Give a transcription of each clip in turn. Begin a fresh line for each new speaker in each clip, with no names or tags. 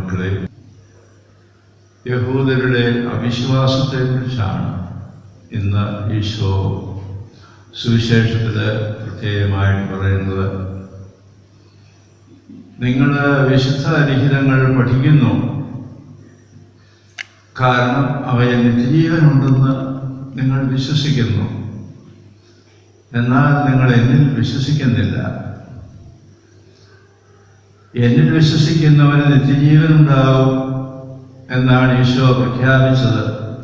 ദൈവമക്കളെ, യഹൂദരുടെ അവിശ്വാസത്തെക്കുറിച്ചാണ് ഇന്ന് ഈശോ സുവിശേഷത്തിൽ പ്രത്യേകമായിട്ട് പറയുന്നത്. നിങ്ങൾ വിശുദ്ധ ലിഖിതങ്ങൾ പഠിക്കുന്നു, കാരണം അവയിൽ നിത്യജീവനുണ്ടെന്ന് നിങ്ങൾ വിശ്വസിക്കുന്നു. എന്നാൽ നിങ്ങൾ എന്നിൽ വിശ്വസിക്കുന്നില്ല. എന്നിൽ വിശ്വസിക്കുന്നവന് നിത്യജീവനുണ്ടാവും എന്നാണ് ഈശോ പ്രഖ്യാപിച്ചത്.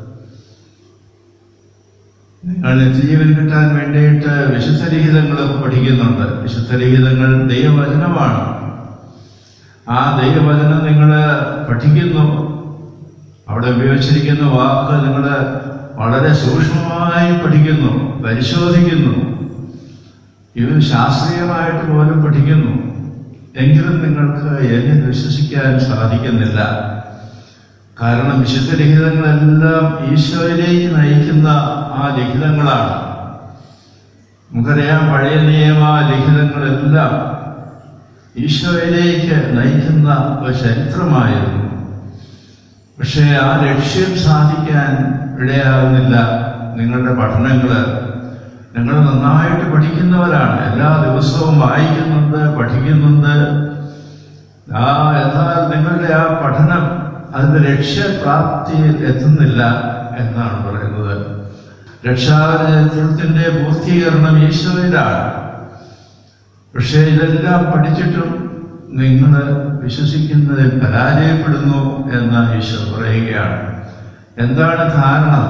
നിങ്ങൾ നിത്യജീവൻ കിട്ടാൻ വേണ്ടിയിട്ട് വിശുദ്ധ ലിഖിതങ്ങളൊക്കെ പഠിക്കുന്നുണ്ട്. വിശുദ്ധ ലിഖിതങ്ങൾ ദൈവവചനമാണ്. ആ ദൈവവചനം നിങ്ങൾ പഠിക്കുന്നു. അവിടെ ഉപയോഗിച്ചിരിക്കുന്ന വാക്ക് നിങ്ങൾ വളരെ സൂക്ഷ്മമായി പഠിക്കുന്നു, പരിശോധിക്കുന്നു. ഇവ ശാസ്ത്രീയമായിട്ട് പോലും പഠിക്കുന്നു. എങ്കിലും നിങ്ങൾക്ക് എന്നിൽ വിശ്വസിക്കാൻ സാധിക്കുന്നില്ല. കാരണം വിശുദ്ധ ലിഖിതങ്ങളെല്ലാം ഈശോയിലേക്ക് നയിക്കുന്ന ആ ലിഖിതങ്ങളാണ്. നമുക്കറിയാം, പഴയ നിയമ ലിഖിതങ്ങളെല്ലാം ഈശോയിലേക്ക് നയിക്കുന്ന ഒരു ചരിത്രമായിരുന്നു. പക്ഷേ ആ ലക്ഷ്യം സാധിക്കാൻ ഇടയാകുന്നില്ല. നിങ്ങളുടെ പഠനങ്ങൾ നിങ്ങൾ നന്നായിട്ട് പഠിക്കുന്നവരാണ്, എല്ലാ ദിവസവും വായിക്കുന്നുണ്ട്, പഠിക്കുന്നുണ്ട്. എന്നാൽ നിങ്ങളുടെ ആ പഠനം അതിൻ്റെ ലക്ഷ്യപ്രാപ്തിയിൽ എത്തുന്നില്ല എന്നാണ് പറയുന്നത്. രക്ഷാചരിത്രത്തിൻ്റെ പൂർത്തീകരണം ഈശോയിലാണ്. പക്ഷേ ഇതെല്ലാം പഠിച്ചിട്ടും നിങ്ങൾ വിശ്വസിക്കുന്നതിൽ പരാജയപ്പെടുന്നു എന്ന് ഈശോ പറയുകയാണ്. എന്താണ് കാരണം?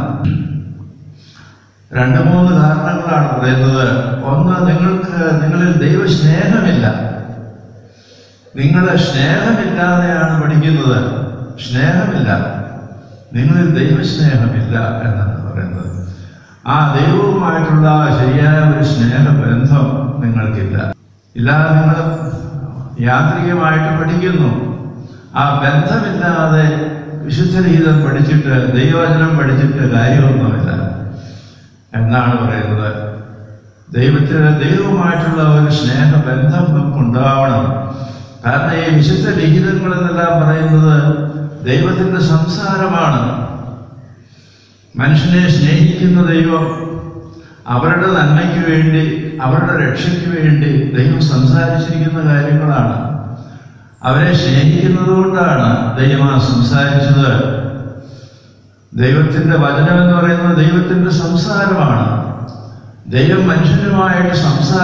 2-3 കാരണങ്ങളാണ് പറയുന്നത്. ഒന്ന്, നിങ്ങളിൽ ദൈവസ്നേഹമില്ല. നിങ്ങൾ സ്നേഹമില്ലാതെയാണ് പഠിക്കുന്നത്. സ്നേഹമില്ല, നിങ്ങളിൽ ദൈവസ്നേഹമില്ല എന്നാണ് പറയുന്നത്. ആ ദൈവവുമായിട്ടുള്ള ശരിയായ ഒരു സ്നേഹബന്ധം നിങ്ങൾക്കില്ല. ഇല്ലാതെ നിങ്ങൾ യാന്ത്രികമായിട്ട് പഠിക്കുന്നു. ആ ബന്ധമില്ലാതെ വിശുദ്ധ ലിഖിതം പഠിച്ചിട്ട്, ദൈവവചനം പഠിച്ചിട്ട് കാര്യമൊന്നുമില്ല എന്നാണ് പറയുന്നത്. ദൈവവുമായിട്ടുള്ള ഒരു സ്നേഹബന്ധം നമുക്കുണ്ടാവണം. കാരണം ഈ വിശുദ്ധ ലിഖിതങ്ങൾ എന്നെല്ലാം പറയുന്നത് ദൈവത്തിൻ്റെ സംസാരമാണ്. മനുഷ്യനെ സ്നേഹിക്കുന്ന ദൈവം അവരുടെ നന്മയ്ക്ക് വേണ്ടി, അവരുടെ രക്ഷയ്ക്ക് വേണ്ടി ദൈവം സംസാരിച്ചിരിക്കുന്ന കാര്യങ്ങളാണ്. അവരെ സ്നേഹിക്കുന്നത് കൊണ്ടാണ് ദൈവം സംസാരിച്ചത്. ദൈവത്തിൻ്റെ വചനം എന്ന് പറയുന്നത് ദൈവത്തിൻ്റെ സംസാരമാണ്. ദൈവം മനുഷ്യനുമായിട്ട്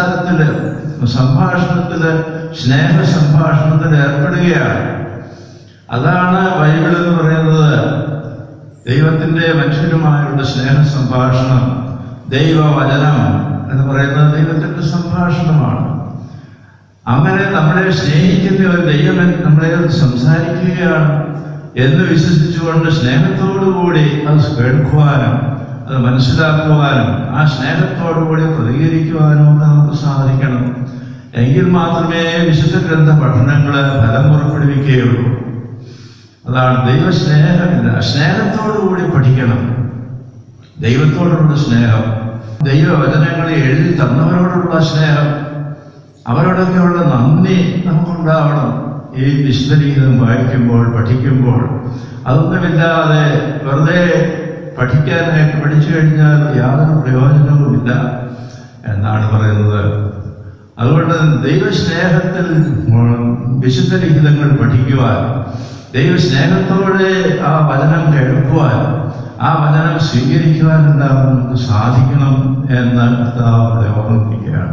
സംഭാഷണത്തിൽ സ്നേഹ സംഭാഷണത്തിൽ ഏർപ്പെടുകയാണ്. അതാണ് ബൈബിൾ എന്ന് പറയുന്നത്. ദൈവത്തിൻ്റെ മനുഷ്യനുമായുള്ള സ്നേഹ സംഭാഷണം, ദൈവവചനം എന്ന് പറയുന്നത് ദൈവത്തിൻ്റെ സംഭാഷണമാണ്. അങ്ങനെ നമ്മളെ സ്നേഹിക്കുന്ന ഒരു ദൈവം നമ്മളെ സംസാരിക്കുകയാണ് എന്ന് വിശ്വസിച്ചുകൊണ്ട് സ്നേഹത്തോടുകൂടി അത് കേൾക്കുവാനും അത് മനസ്സിലാക്കുവാനും ആ സ്നേഹത്തോടുകൂടി പ്രതികരിക്കുവാനും ഒക്കെ നമുക്ക് സാധിക്കണം. എങ്കിൽ മാത്രമേ വിശുദ്ധ ഗ്രന്ഥ പഠനങ്ങൾ ഫലം പുറപ്പെടുവിക്കുകയുള്ളൂ. അതാണ് ദൈവസ്നേഹമില്ല. സ്നേഹത്തോടുകൂടി പഠിക്കണം. ദൈവത്തോടുള്ള സ്നേഹം, ദൈവവചനങ്ങളെ എഴുതി തന്നവരോടുള്ള സ്നേഹം, അവരോടൊക്കെയുള്ള നന്ദി നമുക്കുണ്ടാവണം. ഈ വിശുദ്ധ ലിഖിതം വായിക്കുമ്പോൾ, പഠിക്കുമ്പോൾ അതൊന്നുമില്ലാതെ വെറുതെ പഠിക്കാനായിട്ട് പഠിച്ചു കഴിഞ്ഞാൽ യാതൊരു പ്രയോജനവുമില്ല എന്നാണ് പറയുന്നത്. അതുകൊണ്ട് ദൈവസ്നേഹത്തിൽ വിശുദ്ധ ലിഖിതങ്ങൾ പഠിക്കുവാൻ, ദൈവസ്നേഹത്തോടെ ആ വചനം കേൾക്കുവാൻ, ആ വചനം സ്വീകരിക്കുവാനെല്ലാം നമുക്ക് സാധിക്കണം എന്ന് കർത്താവ് ഓർമ്മിപ്പിക്കുകയാണ്.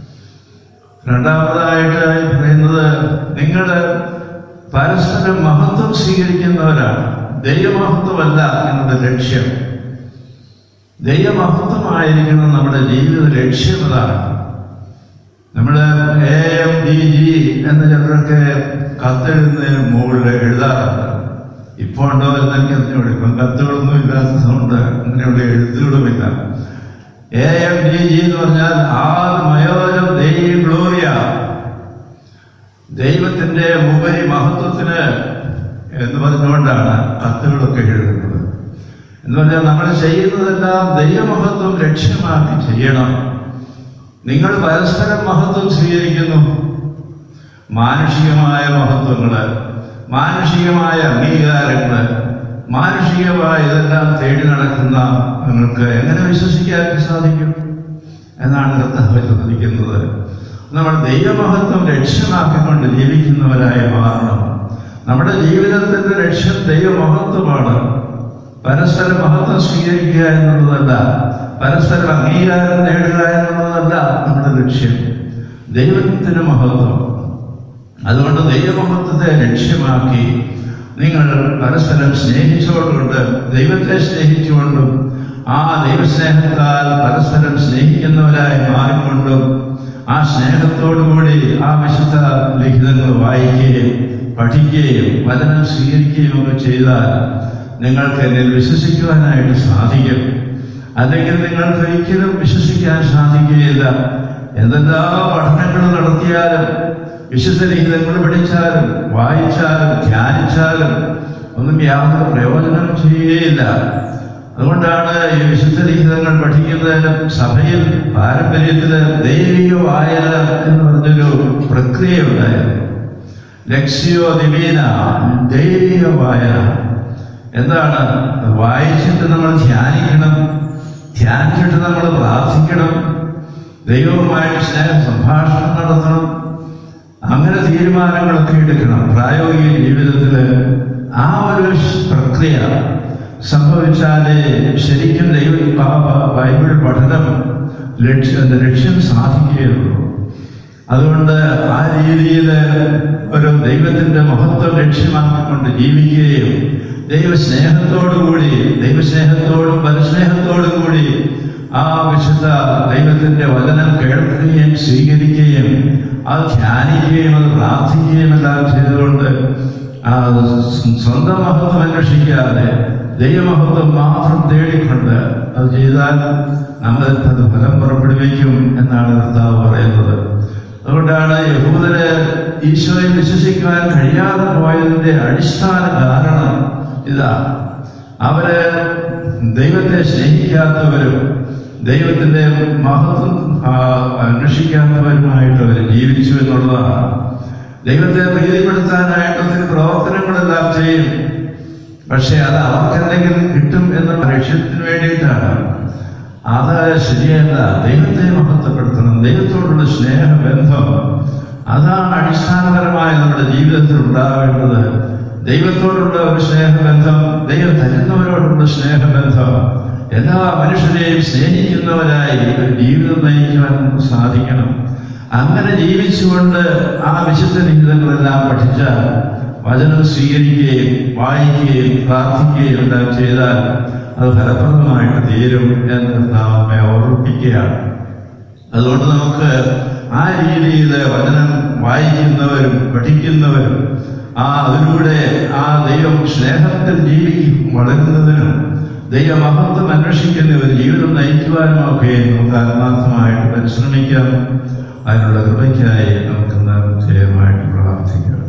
രണ്ടാമതായിട്ട് പറയുന്നത്, നിങ്ങൾ പരസ്പരം മഹത്വം സ്വീകരിക്കുന്നവരാണ്. ദൈവമഹത്വമല്ല നിങ്ങളുടെ ലക്ഷ്യം. ദൈവമഹത്വമായിരിക്കണം നമ്മുടെ ജീവിത ലക്ഷ്യം. അതാണ് നമ്മൾ AMDG എന്ന് ചിലരൊക്കെ കത്തെഴുതുന്നതിന് മുകളിൽ എഴുതാറുണ്ട്. ഇപ്പോൾ ഉണ്ടോ എന്നൊക്കെ അറിഞ്ഞോളൂ. ഇപ്പം കത്തുകളൊന്നും ഇല്ലാത്തതുകൊണ്ട് അങ്ങനെയുള്ള എഴുത്തുകളുമില്ല. AMDG എന്ന് പറഞ്ഞാൽ ആദ് മയോരം ദൈവ ഗ്ലോറിയ, ദൈവത്തിന്റെ ഉപരി മഹത്വത്തിന് എന്ന് പറഞ്ഞുകൊണ്ടാണ് കത്തുകളൊക്കെ എഴുതുന്നത്. എന്ന് പറഞ്ഞാൽ നമ്മൾ ചെയ്യുന്നതെല്ലാം ദൈവമഹത്വം ലക്ഷ്യമാക്കി ചെയ്യണം. നിങ്ങൾ പരസ്പരം മഹത്വം സ്വീകരിക്കുന്നു. മാനുഷികമായ മഹത്വങ്ങള്, മാനുഷികമായ അംഗീകാരങ്ങൾ, മാനുഷികമായ ഇതെല്ലാം തേടി നടക്കുന്ന നിങ്ങൾക്ക് എങ്ങനെ വിശ്വസിക്കാൻ സാധിക്കും എന്നാണ് കർത്താവ് ചോദിക്കുന്നത്. നമ്മൾ ദൈവമഹത്വം ലക്ഷ്യമാക്കിക്കൊണ്ട് ജീവിക്കുന്നവരായി മാറണം. നമ്മുടെ ജീവിതത്തിന്റെ ലക്ഷ്യം ദൈവമഹത്വമാണ്. പരസ്പര മഹത്വം സ്വീകരിക്കുക എന്നുള്ളതല്ല, പരസ്പര അംഗീകാരം നേടുക എന്നുള്ളതല്ല നമ്മുടെ ലക്ഷ്യം. ദൈവത്തിന് മഹത്വം. അതുകൊണ്ട് ദൈവമഹത്വത്തെ ലക്ഷ്യമാക്കി നിങ്ങൾ പരസ്പരം സ്നേഹിച്ചുകൊണ്ടുണ്ട്, ദൈവത്തെ സ്നേഹിച്ചുകൊണ്ടും ആ ദൈവസ്നേഹത്താൽ പരസ്പരം സ്നേഹിക്കുന്നവരായി മാറിക്കൊണ്ടും ആ സ്നേഹത്തോടുകൂടി ആ വിശുദ്ധ ലിഖിതങ്ങൾ വായിക്കുകയും പഠിക്കുകയും വചനം സ്വീകരിക്കുകയും ഒക്കെ ചെയ്താൽ നിങ്ങൾക്ക് എന്നിൽ വിശ്വസിക്കുവാനായിട്ട് സാധിക്കും. അല്ലെങ്കിൽ നിങ്ങൾക്ക് ഒരിക്കലും വിശ്വസിക്കാൻ സാധിക്കുകയില്ല. എന്തെല്ലാം പഠനങ്ങൾ നടത്തിയാലും വിശുദ്ധ ലിഖിതങ്ങൾ പഠിച്ചാലും വായിച്ചാലും ധ്യാനിച്ചാലും ഒന്നും യാതൊരു പ്രയോജനം ചെയ്യുകയില്ല. അതുകൊണ്ടാണ് ഈ വിശുദ്ധ ലിഖിതങ്ങൾ പഠിക്കുന്നതിന് സഭയിൽ പാരമ്പര്യത്തില് ദൈവിക വായന എന്ന് പറഞ്ഞൊരു പ്രക്രിയ ഉണ്ടായിരുന്നു. ലക്ഷ്യോ ദിവീന, ദൈവിക വായന. എന്താണ്? വായിച്ചിട്ട് നമ്മൾ ധ്യാനിക്കണം, ധ്യാനിച്ചിട്ട് നമ്മൾ പ്രാർത്ഥിക്കണം, ദൈവവുമായിട്ട് സ്നേഹ സംഭാഷണം നടത്തണം, അങ്ങനെ തീരുമാനങ്ങളൊക്കെ എടുക്കണം. പ്രായോഗിക ജീവിതത്തില് ആ ഒരു പ്രക്രിയ സംഭവിച്ചാലേ ശരിക്കും ബൈബിൾ പഠനം ലക്ഷ്യം സാധിക്കുകയുള്ളൂ. അതുകൊണ്ട് ആ രീതിയിൽ ഒരു ദൈവത്തിന്റെ മഹത്വം ലക്ഷ്യമാക്കിക്കൊണ്ട് ജീവിക്കുകയും ദൈവസ്നേഹത്തോടും പരസ്നേഹത്തോടും കൂടി ആ വിശുദ്ധ ദൈവത്തിന്റെ വചനം കേൾക്കുകയും സ്വീകരിക്കുകയും അത് ധ്യാനിക്കുകയും അത് പ്രാർത്ഥിക്കുകയും എല്ലാം ചെയ്തുകൊണ്ട് സ്വന്തം മഹത്വം അന്വേഷിക്കാതെ ദൈവമഹത്വം മാത്രം തേടിക്കൊണ്ട് അത് ചെയ്താൽ നമ്മൾ അത് ഫലം പുറപ്പെടുവിക്കും എന്നാണ് കർത്താവ് പറയുന്നത്. അതുകൊണ്ടാണ് യഹൂദര് ഈശോയെ വിശ്വസിക്കാൻ കഴിയാതെ പോയതിന്റെ അടിസ്ഥാന കാരണം ഇതാ. അവര് ദൈവത്തെ സ്നേഹിക്കാത്തവരും ദൈവത്തിന്റെ മഹത്വം അന്വേഷിക്കാത്തവരുമായിട്ട് അവർ ജീവിച്ചു എന്നുള്ളതാണ്. ദൈവത്തെ പ്രീതിപ്പെടുത്താനായിട്ട് ഒത്തിരി പ്രവർത്തനങ്ങളെല്ലാം ചെയ്യും. പക്ഷെ അത് അവർക്കെന്തെങ്കിലും കിട്ടും എന്ന ലക്ഷ്യത്തിന് വേണ്ടിയിട്ടാണ്. അത് ശരിയല്ല. ദൈവത്തെ മഹത്വപ്പെടുത്തണം. ദൈവത്തോടുള്ള സ്നേഹബന്ധം അതാണ് അടിസ്ഥാനപരമായി നമ്മുടെ ജീവിതത്തിൽ ഉണ്ടാവേണ്ടത്. ദൈവത്തോടുള്ള ഒരു സ്നേഹബന്ധം, ദൈവം തരുന്നവരോടുള്ള സ്നേഹബന്ധം, എല്ലാ മനുഷ്യരെയും സ്നേഹിക്കുന്നവരായി ഒരു ജീവിതം നയിക്കുവാൻ നമുക്ക് സാധിക്കണം. അങ്ങനെ ജീവിച്ചുകൊണ്ട് ആ വിശുദ്ധ ലിഖിതങ്ങളെല്ലാം പഠിച്ചാൽ, വചനം സ്വീകരിക്കുകയും വായിക്കുകയും പ്രാർത്ഥിക്കുകയും എല്ലാം ചെയ്താൽ അത് ഫലപ്രദമായിട്ട് തീരും എന്ന് നമ്മെ ഓർമ്മിപ്പിക്കുകയാണ്. അതുകൊണ്ട് നമുക്ക് ആ രീതിയിൽ വചനം വായിക്കുന്നവരും പഠിക്കുന്നവരും അതിലൂടെ ആ ദൈവം സ്നേഹത്തിൽ വളരുന്നതിനും ദൈവമഹത്വം അന്വേഷിക്കുന്ന ഒരു ജീവിതം നയിക്കുവാനും ഒക്കെ നമുക്ക് ആത്മാർത്ഥമായിട്ട് പരിശ്രമിക്കാം. അതിനുള്ള കൃപയ്ക്കായി നമുക്ക് ജയമായിട്ട് പ്രാർത്ഥിക്കാം.